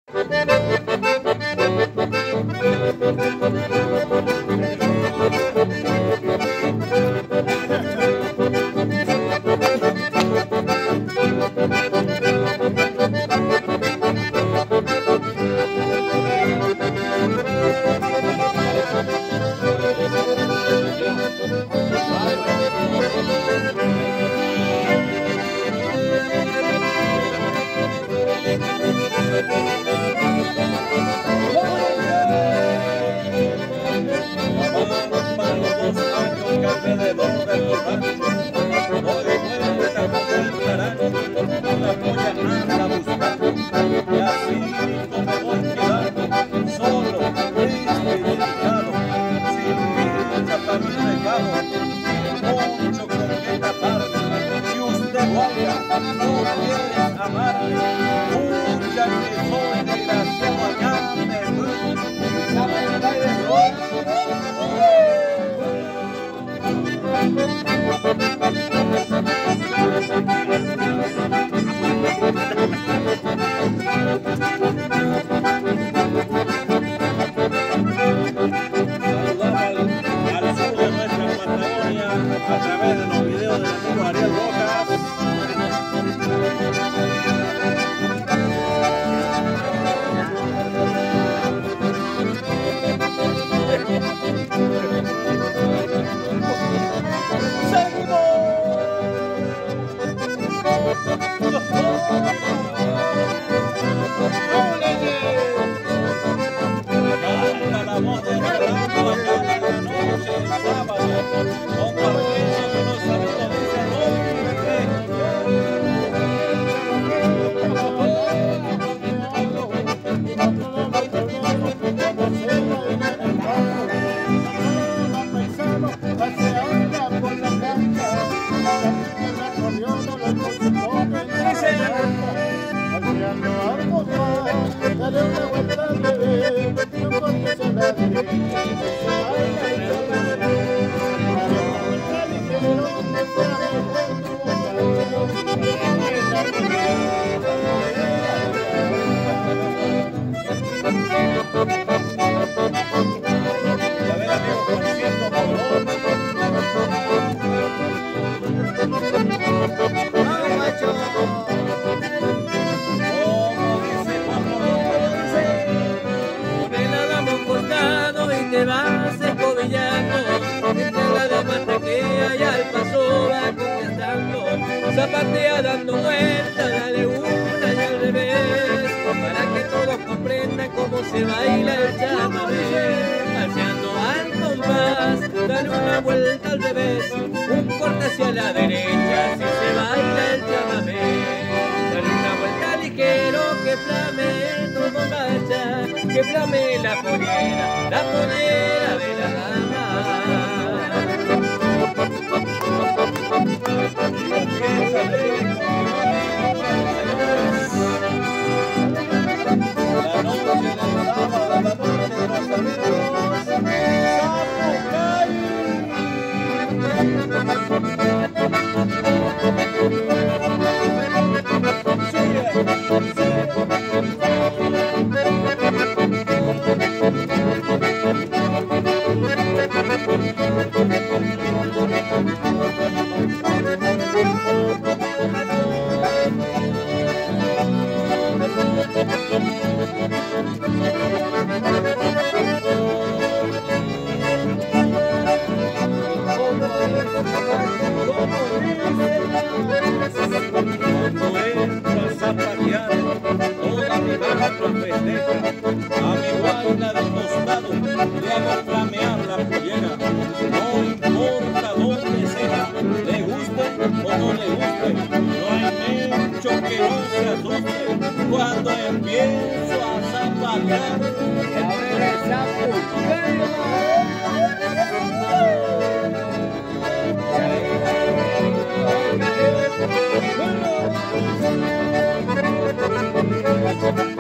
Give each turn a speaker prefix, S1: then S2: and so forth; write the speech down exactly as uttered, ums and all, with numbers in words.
S1: Zapatea dando vueltas, dale una y al revés, para que todos comprendan cómo se baila el chamamé. Marchando al compás, dale una vuelta al revés, un corte hacia la derecha, así se baila el chamamé. Dale una vuelta ligero, que flame todo marcha, que flame la pollera, la pollera de la dama.
S2: La noche del sábado, la noche de los amigos, cuando entras a patear, toda mi barra festeja, a mi guayna de costado le hago flamear la pollera. No importa dónde sea, le guste o no le guste, no hay mucho que no se asuste cuando empiezo a zapatear. A ver el sapo.